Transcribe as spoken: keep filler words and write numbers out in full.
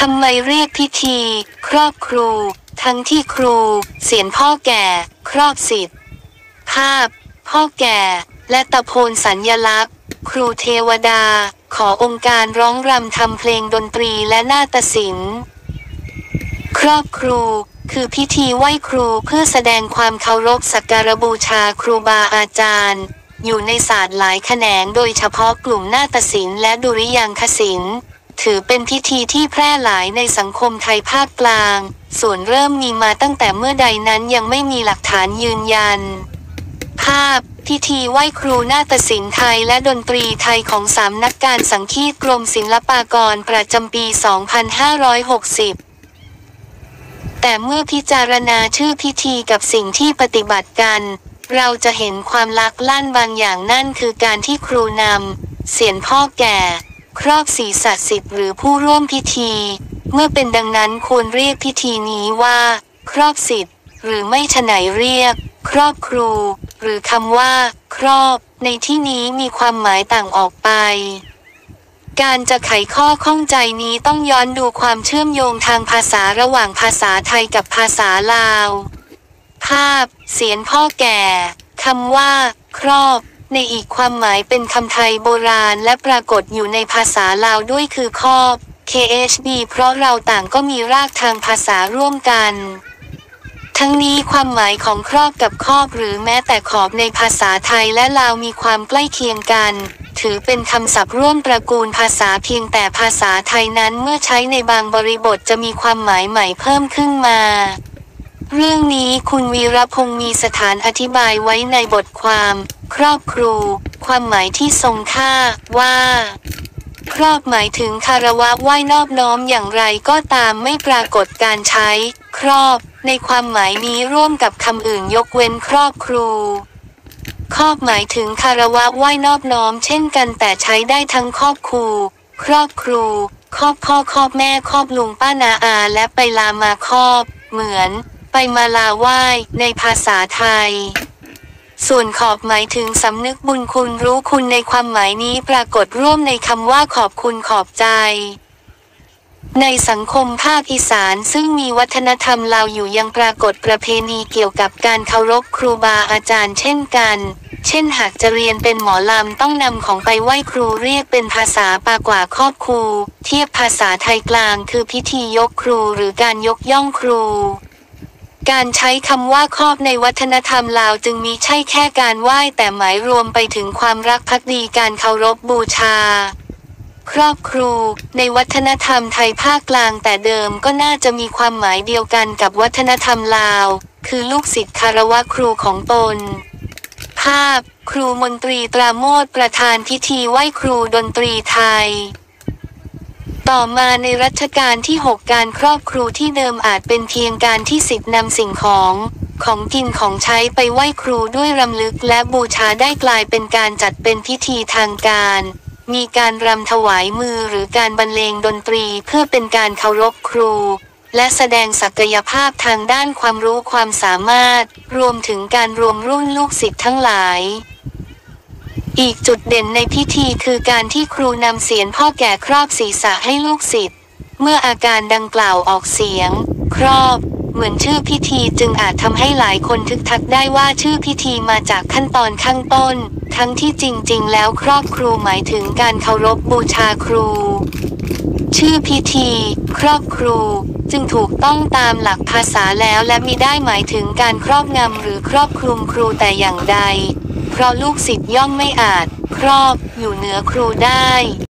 ำไมเรียกพิธีครอบครูทั้งที่ครูเสียนพ่อแก่ครอบศิษย์ภาพพ่อแก่และตะโพนสัญลักษณ์ครูเทวดาขอองค์การร้องรำทำเพลงดนตรีและนาฏศิลป์ครอบครูคือพิธีไหว้ครูเพื่อแสดงความเคารพสักการบูชาครูบาอาจารย์อยู่ในศาสตร์หลายแขนงโดยเฉพาะกลุ่มนาฏศิลป์และดุริยางคศิลป์ถือเป็นพิธีที่แพร่หลายในสังคมไทยภาคกลางส่วนเริ่มมีมาตั้งแต่เมื่อใดนั้นยังไม่มีหลักฐานยืนยันภาพพิธีไหว้ครูนาฏศิลป์ไทยและดนตรีไทยของสำนักการสังคีตกรมศิลปากรประจำปี สองพันห้าร้อยหกสิบ แต่เมื่อพิจารณาชื่อพิธีกับสิ่งที่ปฏิบัติกันเราจะเห็นความลักลั่นบางอย่างนั่นคือการที่ครูนำเสียนพ่อแก่ครอบศีรษะศิษย์หรือผู้ร่วมพิธีเมื่อเป็นดังนั้นควรเรียกพิธีนี้ว่าครอบศิษย์หรือไม่ฉะไหนเรียกครอบครูหรือคำว่าครอบในที่นี้มีความหมายต่างออกไปการจะไขข้อข้องใจนี้ต้องย้อนดูความเชื่อมโยงทางภาษาระหว่างภาษาไทยกับภาษาลาวภาพเสียนพ่อแก่คำว่าครอบในอีกความหมายเป็นคำไทยโบราณและปรากฏอยู่ในภาษาลาวด้วยคือครอบ เค เอช บี เพราะเราต่างก็มีรากทางภาษาร่วมกันทั้งนี้ความหมายของครอบกับครอบหรือแม้แต่ขอบในภาษาไทยและลาวมีความใกล้เคียงกันถือเป็นคำศัพท์ร่วมตระกูลภาษาเพียงแต่ภาษาไทยนั้นเมื่อใช้ในบางบริบทจะมีความหมายใหม่เพิ่มขึ้นมาเรื่องนี้คุณวีรพงษ์มีสถานอธิบายไว้ในบทความครอบครูความหมายที่ทรงค่าว่าครอบหมายถึงคารวะไหว้นอบน้อมอย่างไรก็ตามไม่ปรากฏการใช้ครอบในความหมายนี้ร่วมกับคำอื่นยกเว้นครอบครูครอบหมายถึงคารวะไหว้นอบน้อมเช่นกันแต่ใช้ได้ทั้งครอบครูครอบครูครอบพ่อครอบแม่ครอบลุงป้านาอาและไปลามาครอบเหมือนไปมาลาไหว้ในภาษาไทยส่วนขอบหมายถึงสำนึกบุญคุณรู้คุณในความหมายนี้ปรากฏร่วมในคำว่าขอบคุณขอบใจในสังคมภาคอีสานซึ่งมีวัฒนธรรมลาวอยู่ยังปรากฏประเพณีเกี่ยวกับการเคารพครูบาอาจารย์เช่นกันเช่นหากจะเรียนเป็นหมอลำต้องนำของไปไหว้ครูเรียกเป็นภาษาปากว่าครอบครูเทียบภาษาไทยกลางคือพิธียกครูหรือการยกย่องครูการใช้คำว่าครอบในวัฒนธรรมลาวจึงมีใช่แค่การไหว้แต่หมายรวมไปถึงความรักภักดีการเคารพบูชาครอบครูในวัฒนธรรมไทยภาคกลางแต่เดิมก็น่าจะมีความหมายเดียวกันกับวัฒนธรรมลาวคือลูกศิษย์คารวะครูของตนภาพครูมนตรีตราโมทประธานพิธีไหว้ครูดนตรีไทยต่อมาในรัชกาลที่หกการครอบครูที่เดิมอาจเป็นเพียงการที่ศิษย์นำสิ่งของของกินของใช้ไปไหว้ครูด้วยรำลึกและบูชาได้กลายเป็นการจัดเป็นพิธีทางการมีการรำถวายมือหรือการบรรเลงดนตรีเพื่อเป็นการเคารพครูและแสดงศักยภาพทางด้านความรู้ความสามารถรวมถึงการรวมรุ่นลูกศิษย์ทั้งหลายอีกจุดเด่นในพิธีคือการที่ครูนำเสียนพ่อแก่ครอบศีรษะให้ลูกศิษย์เมื่ออาการดังกล่าวออกเสียงครอบเหมือนชื่อพิธีจึงอาจทำให้หลายคนทึกทักได้ว่าชื่อพิธีมาจากขั้นตอนข้างต้นทั้งที่จริงๆแล้วครอบครูหมายถึงการเคารพบูชาครูชื่อพิธีครอบครูจึงถูกต้องตามหลักภาษาแล้วและมิได้หมายถึงการครอบงำหรือครอบคลุมครูแต่อย่างใดเพราะลูกศิษย์ย่อมไม่อาจครอบอยู่เหนือครูได้